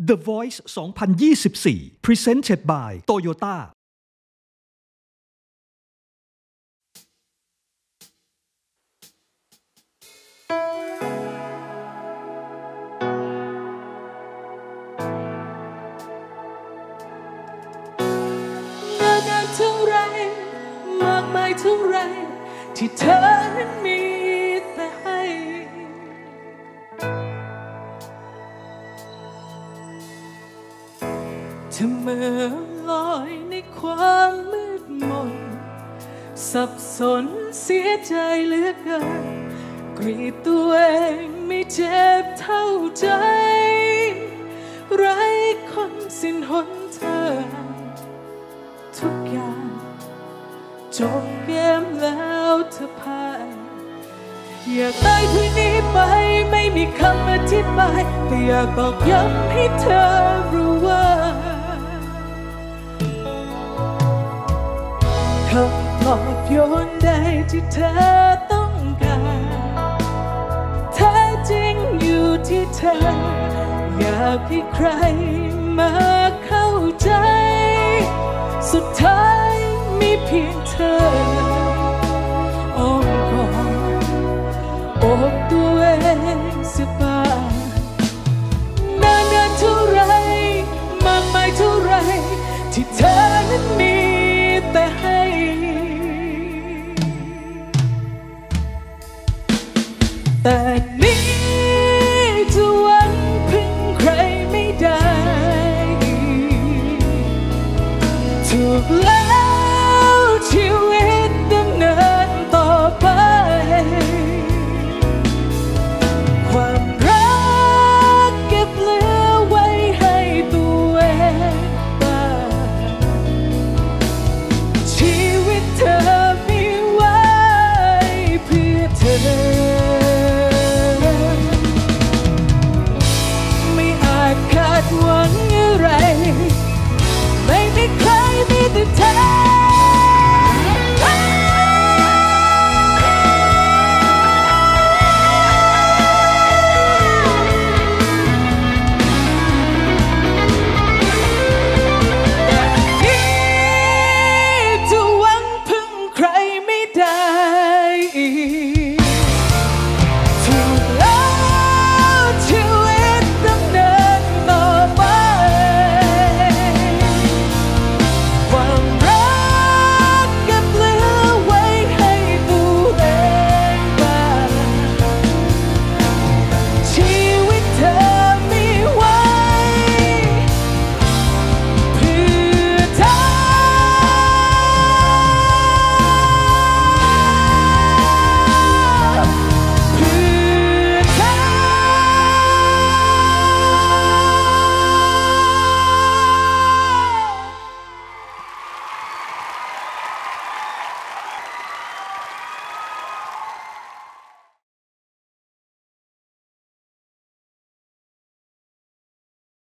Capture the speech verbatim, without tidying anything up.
The Voice สองพันยี่สิบสี่ Presented by Toyota เท่าไรมากมายเท่าไรที่เธอนั้นมีแต่ให้เธอเมื่อลอยในความมืดมนสับสนเสียใจเหลือเกินกรีดตัวเองไม่เจ็บเท่าใจไร้คนสิ้นหนทางทุกอย่างจบเกมแล้วเธอพ่ายอยากตายทีนี้ไปไม่มีคำอธิบายแต่อยากบอกย้ำให้เธอรู้ว่าคำปลอบโยนใดที่เธอต้องการแท้จริงอยู่ที่เธออยากให้ใครมาเข้าใจสุดท้ายมีเพียงเธออ้อมกอดโอบตัวเองสักบ้างนานนานเท่าไรมากมายเท่าไรที่เธอนั้นมีแต่ให้แต่นี้จะหวังพึ่งใครไม่ได้ถูกแล้ว